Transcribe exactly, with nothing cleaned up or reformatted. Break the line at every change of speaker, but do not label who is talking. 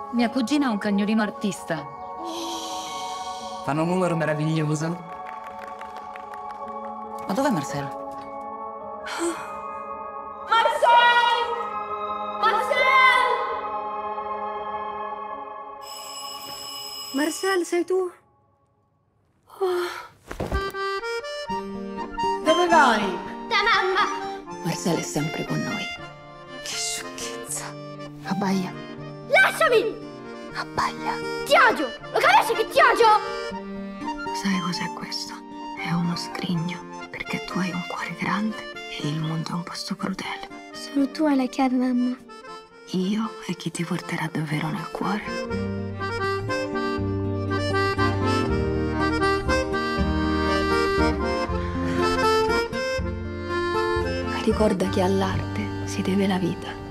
Mia cugina ha un cagnolino artista. Fanno un numero meraviglioso. Ma dov'è Marcel?
Marcel! Marcel!
Marcel, sei tu?
Dove vai?
Da mamma!
Marcel è sempre con noi. Che sciocchezza. Abbaia.
Lasciami!
Abbaia.
Ti odio! Lo capisci che ti odio?
Sai cos'è questo? È uno scrigno. Perché tu hai un cuore grande e il mondo è un posto crudele.
Solo tu hai la chiave, mamma.
Io e chi ti porterà davvero nel cuore. Ricorda che all'arte si deve la vita.